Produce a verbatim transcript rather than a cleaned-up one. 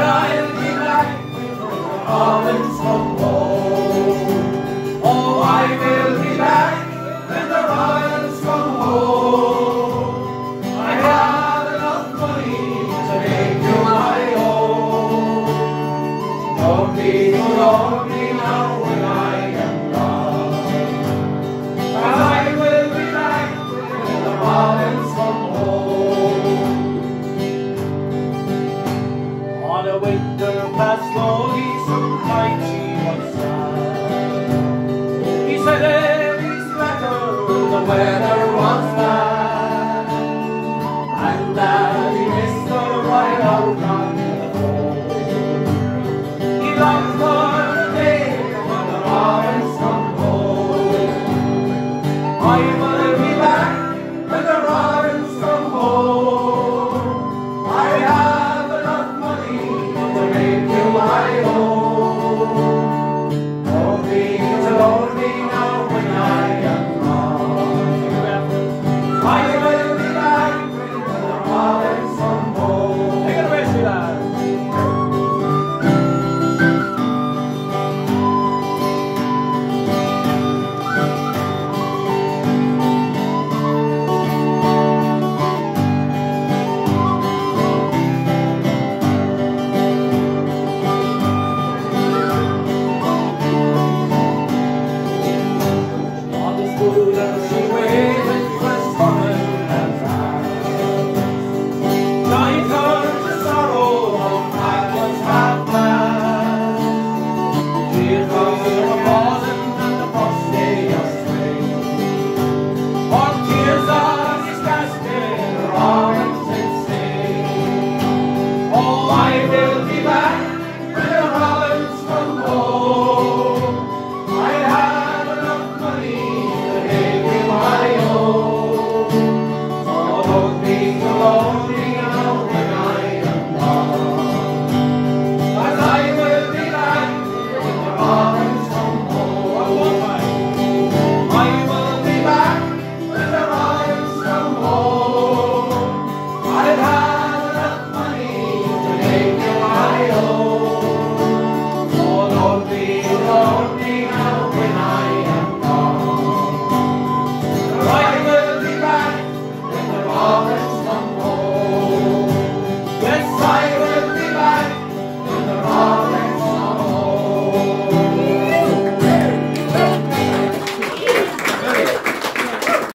I'll be back when the robins come home. Oh, I will be back when the robins come home. I have enough money to make you my own. Don't be too lonely now when I am gone, 'cause I will be back when the robins come home. On a winter passed slowly, some night she was sad. He said every sweater the weather was bad, and that he missed her right out on the road. He longed for the day when the robins come home. I will be back when the robins come home. I have enough money to make you my own. Don't be too lonely now when I am gone. I will be back when the robins come home. Take it away, sweetheart. On the school and she waited for summer and fast. Night turned to sorrow, I was half mad. She had come a falling on the first day of spring. On tears on his casket, the robins did sing. Oh, I